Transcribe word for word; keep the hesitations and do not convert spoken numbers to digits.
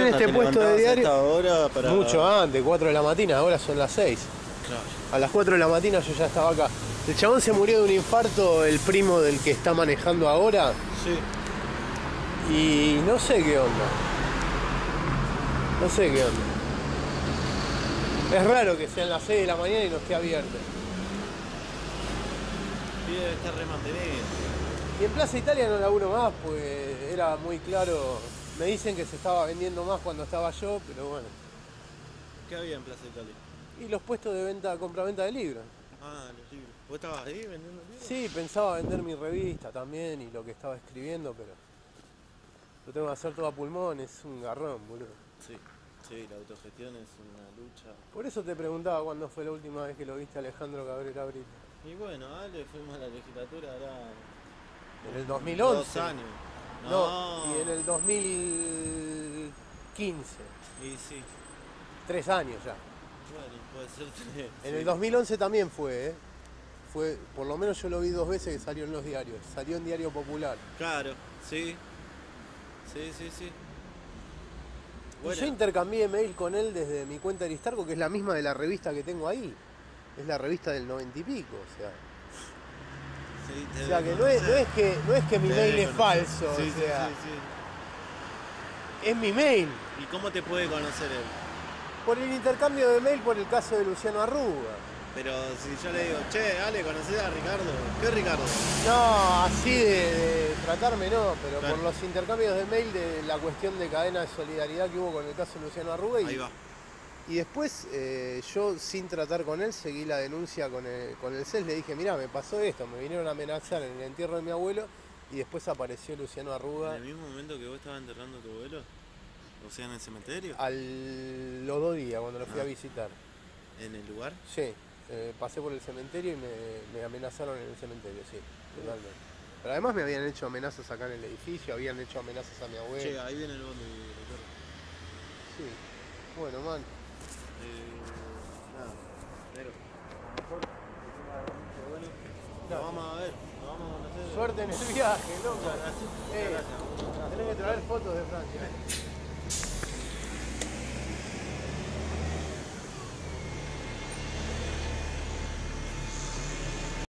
este puesto de diario. A esta hora para... Mucho antes, cuatro de la mañana, ahora son las seis. Claro. A las cuatro de la mañana yo ya estaba acá. El chabón se murió de un infarto, el primo del que está manejando ahora. Sí. Y no sé qué onda. No sé qué onda. Es raro que sean las seis de la mañana y no esté abierto. Sí, debe estar remantenido. Y en Plaza Italia no laburo más, pues era muy claro. Me dicen que se estaba vendiendo más cuando estaba yo, pero bueno. ¿Qué había en Plaza Italia? Y los puestos de venta, compra-venta de libros. Ah, los libros. ¿Vos estabas ahí vendiendo libros? Sí, pensaba vender mi revista también y lo que estaba escribiendo, pero lo tengo que hacer todo a pulmón, es un garrón, boludo. Sí, sí, la autogestión es una lucha. Por eso te preguntaba cuándo fue la última vez que lo viste a Alejandro Cabrera Brito. Y bueno, Ale, fuimos a la legislatura ahora... En el dos mil once. Dos años. No, No. y en el dos mil quince. Y sí. Tres años ya. Bueno, puede ser tres. En sí. el dos mil once también fue, ¿eh? Fue, por lo menos yo lo vi dos veces que salió en los diarios. Salió en Diario Popular. Claro, sí. Sí, sí, sí. Y yo intercambié mail con él desde mi cuenta de Aristarco, que es la misma de la revista que tengo ahí. Es la revista del noventa y pico, o sea. Sí, O sea que no es, no es que no es que mi mail es falso, sí, o sea, sí, sí, sí. es mi mail. ¿Y cómo te puede conocer él? Por el intercambio de mail por el caso de Luciano Arruga. Pero si yo le digo, che, Ale, ¿conocés a Ricardo? ¿Qué Ricardo? No, así de, de tratarme no, pero Claro. por los intercambios de mail de la cuestión de cadena de solidaridad que hubo con el caso de Luciano Arruga. Ahí Y, va. y después eh, yo sin tratar con él seguí la denuncia con el, con el C E S, le dije, mirá, me pasó esto, me vinieron a amenazar en el entierro de mi abuelo y después apareció Luciano Arruga. ¿En el mismo momento que vos estabas enterrando a tu abuelo? O sea, en el cementerio. Al los dos días cuando lo fui Ah. a visitar. ¿En el lugar? Sí, eh, pasé por el cementerio y me, me amenazaron en el cementerio, sí, totalmente. Pero además me habían hecho amenazas acá en el edificio, habían hecho amenazas a mi abuelo. Che, ahí viene el bondi, Ricardo. Sí, bueno, man. Eh, nada, pero a lo mejor encima de la bueno, No. lo vamos a ver, lo vamos a conocer. Suerte en el viaje, loco. Muchas gracias. Muchas Eh, gracias. Tenés que traer fotos de Francia.